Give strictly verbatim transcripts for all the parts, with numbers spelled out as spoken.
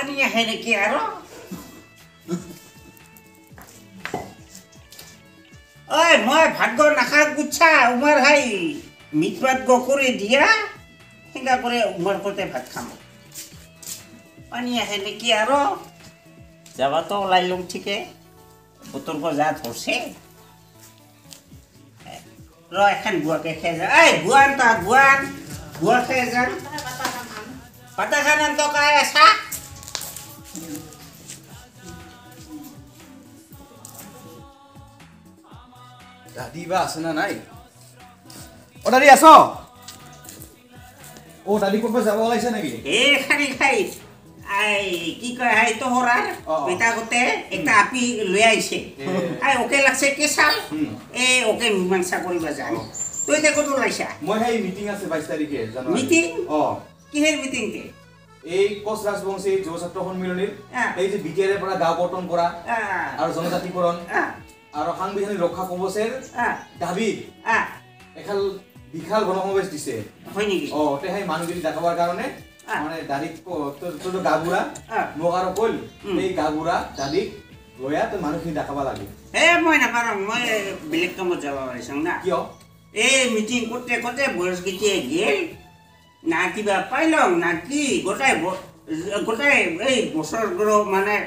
পানী আহে নেকি আৰু ঐ মই ভাত গৰ নাখা গুচ্ছা উমাৰ ভাই মিট ভাত গ করে দিয়া সিঙ্গা করে উমার করতে ভাত খাম পানী আহে নেকি আৰু যাবা তো ওলাই লম ঠিকে বতর গো যা ধরছে র এখন গুয়াকে খেয়ে যা এই গুয়ান তা গুয়ান গুয়া খেয়ে যা পাতা খানান তো কায় আসা দাদি বা আছে না নাই ও দাদি আছ ও দাদি ক'ত যাব ওলাইছে নেকি এ খানি খাই আই কি কয় হাই তোহরার বেটা গতে একটা আপি লই আইছে আই ওকে লাগছে কে সাল এ ওকে মীমাংসা করিবা যায় তুই তে কত লাইছা মই হেই মিটিং আছে বাইশ তারিখে জানো মিটিং ও কিহের মিটিং কে এই কোচ রাজবংশী যুব ছাত্র সন্মিলনীর এই যে বিটিআর এর পৰা গাঁও গঠন কৰা আৰু জনজাতিকৰণ আৰু সাংবিধানিক ৰক্ষা কবচেৰ দাবী এখাল বিশাল গণসমাবেশ দিছে হয় নেকি ও তে হেই মানুহগিৰি দেখাবৰ কাৰণে মানে দাদিক তোৰ গাগুৰা মোক আৰু কল এই গাগুৰা দাদিক লয়া তো মানুহখিনি দেখাবা লাগে হে মই না পাৰম মই বেলেগ কামত যাব পাৰিছং না কিয় এই মিটিং করতে করতে বয়স গিয়ে গেল না কিবা পাইলং না কি গোটাই গোটাই এই বছর গুলো মানে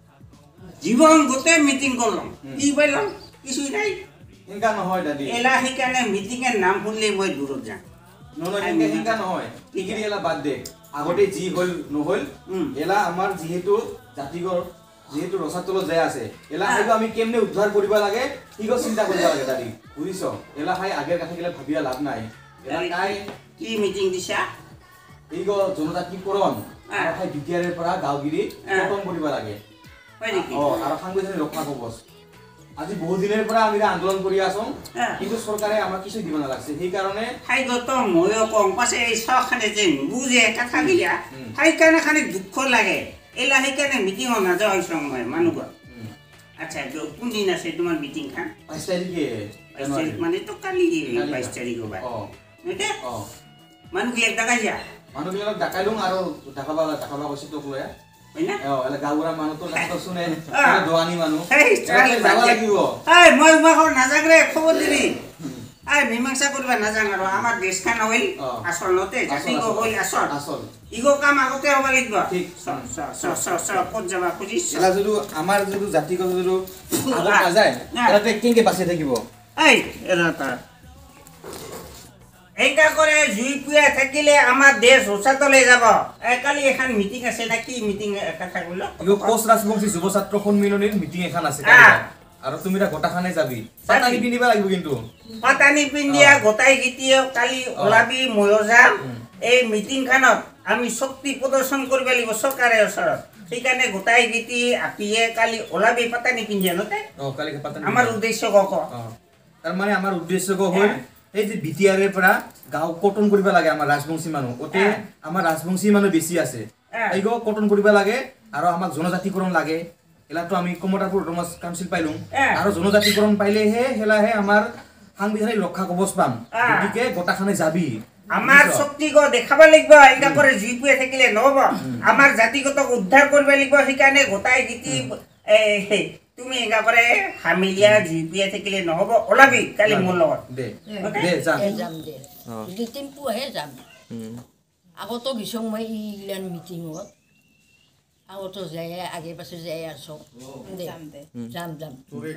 জীবন গোটাই মিটিং করলাম কি পাইলাম কিছুই নাই হিংকা নহয় দাদি এলা সেইকাৰণে মিটিং এর নাম শুনলে মই দূৰত যাম নন হিংকা হিংকা নহয় ইগিৰি এলা বাদ দে আগতে যি হল নহল এলা আমাৰ যেহেতু জাতিগৰ যেহেতু ৰসাতল যায় আছে এলা হাইগো আমি কেমনে উদ্ধাৰ কৰিব লাগে ইগো চিন্তা কৰিব লাগে দাদি বুজিছ এলা হাই আগেৰ কথা গিলা ভাবিয়া লাভ নাই এলা কাই কি মিটিং দিছা ইগো জনজাতিকৰণ আৰু হাই বিটিআৰ এৰ পৰা গাঁওগিৰি খতম কৰিব লাগে হয় নেকি অ আৰু সাংবিধানিক ৰক্ষা কবচ আজি বহু দিনের পৰা আমি আন্দোলন কৰি আছো কিন্তু সরকারে আমাৰ কিছু দিব না লাগছে সেই কারণে হাই গত ময়ো কম পাছে এই সখানে যে বুঝে কথা গিলা হাই কানে খানে দুঃখ লাগে এলা সেই কানে মিটিং না যাও হইছং মই মানুহ আচ্ছা তো কোন দিন আছে তোমার মিটিং খান বাইশ তারিখে বাইশ তারিখ মানে তো কালি বাইশ তারিখ হবে অ নেতে অ মানুহ গিলা ডাকাইয়া মানুহ গিলা ডাকাইলুং আৰু ডাকাবা ডাকাবা কৈছে তো কয়া হয়না অ এলা গাউৰা মানুহ তো নাতো শুনে দোৱানি মানুহ এই যাব লাগিব এই মই মই নাজাগৰে খবৰ দিবি আই মীমাংসা কৰিবা নাজান আৰু আমাৰ দেশখান হইল আসলতে জাতিগো হইল আসল আসল ইগো কাম আগতে হ'ব লাগিব ঠিক স স স স ক'ত যাবা খুজিছ এলা যদি আমাৰ যদি জাতিগো যদি আগত নাযায় এলাতে কেনকে বাচি থাকিব এই এৰা তা এইটা করে জুই পুয়া থাকিলে আমার দেশ উচ্চতলে যাব কালি এখন মিটিং আছে না কি মিটিং কথা কইলো ইগো কোচ রাজবংশী যুব ছাত্র সন্মিলনীর মিটিং এখন আছে আৰু তুমি তা গোটাখানে যাবি পাতানি পিন্ধিবা লাগিব কিন্তু পাতানি পিন্ধিয়া গোটাই গিটিও কালি ওলাবি ময়ো যাম এই মিটিং খানত আমি শক্তি প্ৰদৰ্শন কৰিব লাগিব চৰকাৰৰ ওচৰত সেইকাৰণে গোটাই গিটি আপিয়ে কালি ওলাবি পাতানি পিন্ধিয়া নতে অ কালি পাতানি আমাৰ উদ্দেশ্য কক তাৰ মানে আমাৰ উদ্দেশ্য ক হ'ল এই যে বিটিআৰ এৰ পৰা গাঁও কটন কৰিব লাগে আমাৰ ৰাজবংশী মানুহ ওতে আমাৰ ৰাজবংশী মানুহ বেছি আছে এইগো কটন কৰিব লাগে আৰু আমাক জনজাতিকৰণ লাগে এলাতো আমি কমতাপুৰ অটোনমাস কাউন্সিল পাইলুং আৰু জনজাতিকৰণ পাইলেহে হেলাহে আমাৰ সাংবিধানিক ৰক্ষা কবচ পাম গতিকে গোটাখানে যাবি আমাৰ শক্তি গো দেখাব লাগিব এটা করে জিপুয়ে থাকিলে নহব আমাৰ জাতিগত উদ্ধাৰ কৰিব লাগিব সেইকাৰণে গোটাই গিটি তুমি এগা করে হামিলিয়া জিপিয়া থাকিলে নহব ওলাবি কালি মোৰ লগত দে দে যাম যাম দে দুই তিন পুহে যাম আগতো গিছং মই ইলেন মিটিঙত আগতো যায় আগে পাছে যায় আছো দে যাম যাম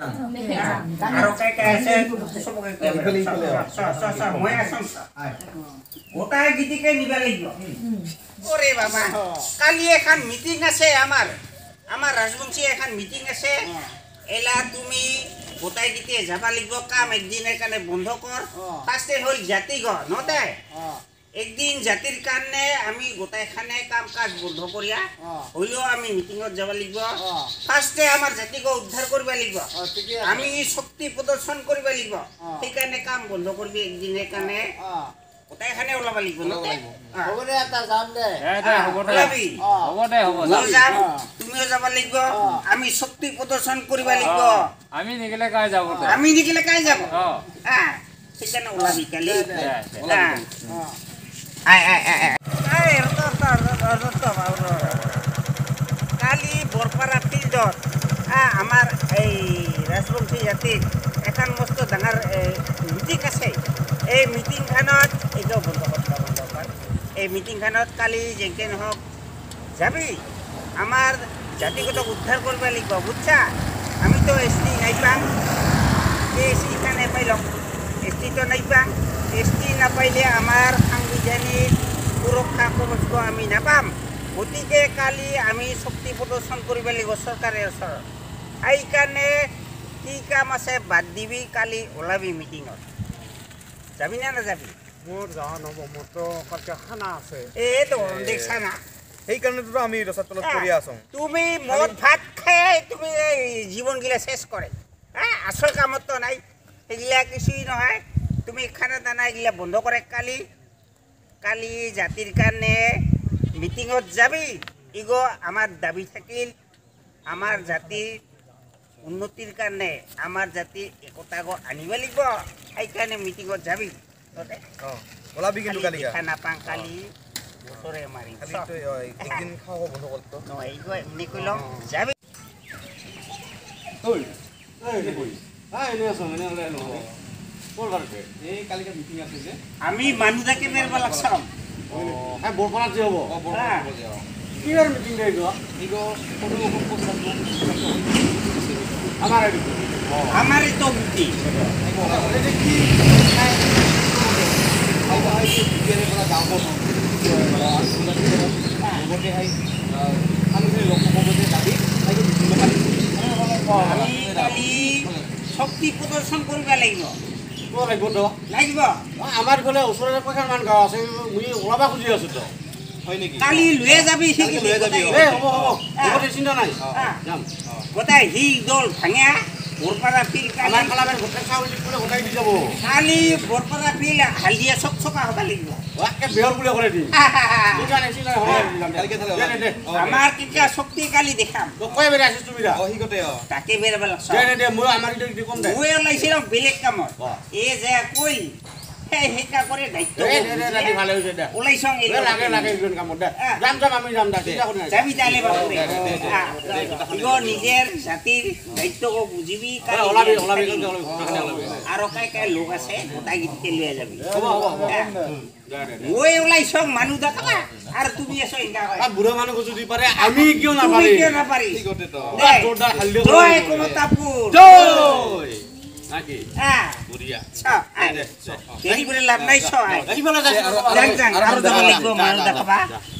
আৰু কাই কাই আছে সবকে ইফালে ইফালে স স স মই আছম গোটাই গিটিকে নিবা লাগিব ওরে বাবা কালি এখন মিটিং আছে আমাৰ আমার রাজবংশী এখন মিটিং আছে এলা তুমি গোটাই গিতে যাবা লাগিব কাম একদিনের কারণে বন্ধ কর ফার্স্টে হল জাতিগ নতে একদিন জাতির কারণে আমি গোটাইখানে কাম কাজ বন্ধ করিয়া হইলেও আমি মিটিংত যাব লাগিব ফার্স্টে আমার জাতিগ উদ্ধার করব লাগিব আমি শক্তি প্রদর্শন করব লাগিব সেইকাৰণে কাম বন্ধ করবি একদিনের কারণে গোটাইখানে ওলাব লাগিব নতে হ'ব দে এটা যাম দে হ'ব দে হ'ব দে হ'ব যাম তুমিও যাব লাগিব আমি শক্তি প্রদর্শন কৰিব লাগিব আমি নিগলে কাই যাব আমি নিগলে কাই যাব হ্যাঁ সেখানে ওলাবি কালি আয় আয় আয় আয় রত রত রত কালি বৰপাৰা ফিল্ডত আমাৰ এই ৰাজবংশী জাতিৰ এখন মস্ত ডাঙৰ মিটিং আছে। এই মিটিংখনত এইটো বন্ধ কৰিব দৰকাৰ। এই মিটিংখনত কালি যেনেকৈ নহওক যাবি, আমাৰ জাতিগতক উদ্ধাৰ কৰিব লাগিব, বুজছা? আমিতো এছ টি নাই পাম, এই এছ টি খান নাপাই লওক, এছ টিটো নাই পাম। এছ টি নাপাইলে আমাৰ সাংবিধানিক সুৰক্ষা কবচ আমি নাপাম। গতিকে কালি আমি শক্তি প্ৰদৰ্শন কৰিব লাগিব চৰকাৰৰ ওচৰত। সেইকাৰণে কি কাম আছে বাদ দিবি, কালি ওলাবি মিটিঙত। যাবি নে নাযাবি? মোৰ যাৱা নহ'ব, মোৰতো কালকে খানা আছে। এইটো দেখছা না, সেইকাৰণেতো আমি ৰচাৰ তলত কৰি আছোঁ। তুমি মদ ভাত খাই তুমি এই জীৱনগিলা চেছ কৰে, হা আচল কামতো নাই, সেইগিলা কিছুই নহয়। তুমি খানা দানা এইগিলা বন্ধ কৰে। কালি কালি জাতিৰ কাৰণে মিটিঙত যাবি। ইগ আমাৰ দাবী থাকিল, আমাৰ জাতিৰ উন্নতিৰ কাৰণে আমাৰ জাতি একতা আনিব লাগিব। সেইকাৰণে মিটিঙত যাবি। ওলাবি কিন্তু কালি খানা পাং কালি বছৰে মাৰি একদিন খাব বন্ধ কৰতো এমনি কৈ লওঁ যাবি। আমি মানুহ যাকে মেৰব লাগছাম। বৰপাৰাত যে হ'ব কিহৰ মিটিং দে আমাৰ আমাৰ তো গুটি আমি কালি শক্তি প্ৰদৰ্শন কৰিব লাগিব লাগিব। আমাৰ গ'লে ওচৰতে কেইখনমান গাঁও আছে, মই ওলাব খুজি আছো তো। হয় নেকি? কালি লৈ যাবি, লৈ যাবি। হ'ব হ'ব চিন্তা নাই, যাম। গোটাই শিল দল ভাঙা বৰপাৰা ফিল আমাৰ কালাবে গোটেই চাউল গোটাই দি যাব। কালি বৰপাৰা ফিল হালধিয়া চক চকা হ'ব লাগিব। একে বেহৰ বুলি কৰে দিম। আমাৰ কেতিয়া শক্তি কালি দেখাম। কয় বেৰা আছিস তুমি দা? তাকে বেৰাব লাগছ। মই আমাৰ কম দে মই ওলাইছিলাম বেলেগ কামত। এই যে কৈ সেই সেইকা কৰে দায়িত্ব ভালে হৈছে দে ওলাইছং লাগে লাগে এইজন কামত দে যাম যাম আমি যাম দে চিন্তা কৰি যাবি তালে বাবুৰে ইগো নিজৰ জাতিৰ দায়িত্বক বুজিবি। কালি ওলাবি ওলাবি ওলাবি আৰু কাই কাই লোক আছে গোটাই গীতকে লৈ যাবি। হ'ব হ'ব মই ওলাইছং মানুহ দেখাবা আৰু তুমি আছো ইংগা কয় বুঢ়া মানুহ যদি পাৰে আমি কিয় নাপাৰি? তুমি কিয় নাপাৰি? ঠিকতে তো জোৰদাৰ হাল্দিও জয় কমতাপুৰ জয় নাকি আ বুঢ়িয়া ছ আই দেৰি কৰি লাভ নাই ছ আই কিবলে যাই যাং যাং আৰু যাব লাগিব মানুহ দেখাবা।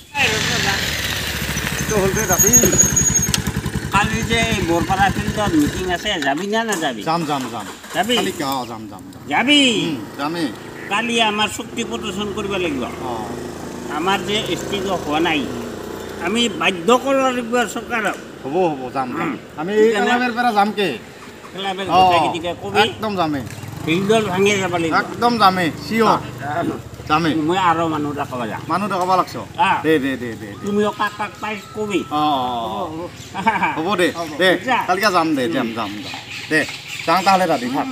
তো হলতে দাবি কালি যে বৰপাৰা ফিল্ডত মিটিং আছে, যাবি না নাযাবি? যাম যাম যাম যাবি কালি কিয় যাম যাম যাবি যামে কালি আমাৰ শক্তি প্ৰদৰ্শন কৰিব লাগিব। অ আমাৰ যে স্থিত হোৱা নাই, আমি বাধ্য কৰিব লাগিব চৰকাৰক। হ'ব হ'ব যাম যাম আমি কালাবেৰ পৰা যামকে খেলাবে অ গোটেইকেইটাকে কবি একদম যামে ফিল্ডত ভাঙি যাব লাগিব। একদম যামে চিয়ৰ যামে মই আৰু মানুহ দেখাব যাম। মানুহ দেখাব লাগছ আহ। দে দে দে দে তুমিও কাক কাক পাই কবি। অ হ'ব দে দে কালিকে যাম দে যাম যাম যাম দে যাওঁ তাহলে দাদি থাক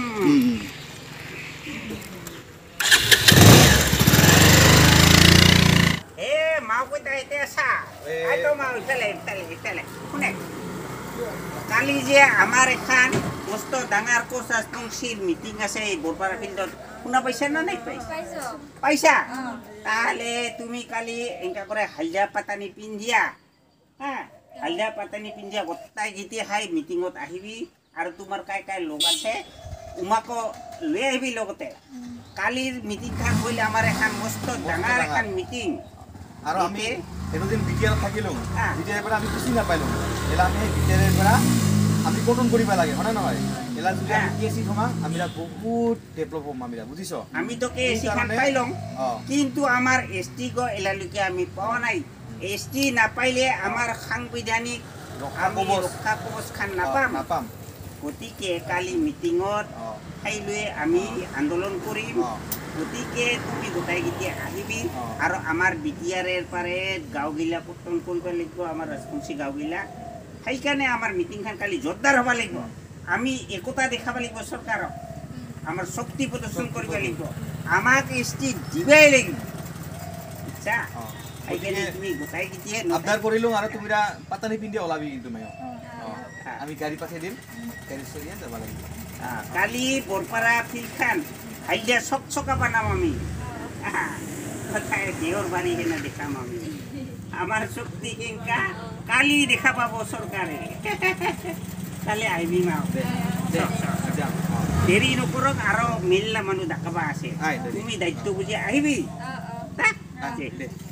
এ মাও কইতা এতিয়া চা আইতো মাও ইফালে ইফালে ইফালে শুনে কালি যে আমাৰ এখন মস্ত ডাঙৰ কোচ ৰাজবংশীৰ মিটিং আছে এই বৰপাৰা ফিল্ডত, শুনা পাইছা না নাই পাইছা? পাইছা? তাহলে তুমি কালি এনেকা কৰে হালধীয়া পাতানি পিন্ধিয়া, হা হালধীয়া পাতানি পিন্ধিয়া গোটাই গীতি খাই মিটিঙত আহিবি। আৰু তোমাৰ কাই কাই লোক আছে উমাকো লৈ আহিবি লগতে। কালিৰ মিটিংখন হ'লে আমাৰ এখন মস্ত ডাঙৰ এখন মিটিং। আৰু আমি এতদিন বিটিআৰ থাকিলোঁ, বিটিআৰৰ পৰা আমি খুচি নাপাইলোঁ। এলা আমি বিটিআৰৰ পৰা আমি কটন কৰিব লাগে, হয়নে নহয়? এলা যদি আমি কে চি থমা আমি বহুত ডেভেলপ হ'ম আমি, বুজিছ? আমি তো কে চি খান পাই লওঁ, কিন্তু আমাৰ এছ টি গো এলালৈকে আমি পোৱা নাই। এছ টি নাপাইলে আমাৰ সাংবিধানিক আমি ৰক্ষা কবচ খান নাপাম নাপাম গতিকে কালি মিটিঙত খাই লৈ আমি আন্দোলন কৰিম। গতিকে তুমি গোটাইকেইটি আহিবি আৰু আমাৰ বিটিআৰৰ পাৰে গাঁওগিলা কটন কৰিব লাগিব, আমাৰ ৰাজবংশী গাঁওগিলা। সেইকাৰণে আমাৰ মিটিংখন কালি জোৰদাৰ হ'ব লাগিব। আমি একতা দেখাব লাগিব চৰকাৰক, আমাৰ শক্তি প্ৰদৰ্শন কৰিব লাগিব, আমাক এছ টি দিবই লাগিব, বুজিছা? আইকেনে তুমি গোটাই গিয়ে আবদাৰ কৰিলোঁ আৰু তুমি পাতানি পিন্ধি ওলাবি কিন্তু মই আমি গাড়ী পঠাই দিম গাড়ী চলিয়ে যাব লাগিব কালি বৰপাৰা ফিল্ডখন হাইলে চক চকা বানাম আমি দেহৰ বাৰী হেনে দেখাম আমি আমাৰ শক্তি কেংকা কালি দেখা পাব চৰকাৰে কালি আহিবি মা দেৰি নকৰক আৰু মিল্লা মানুহ দেখাবা আছে তুমি দায়িত্ব বুজি আহিবি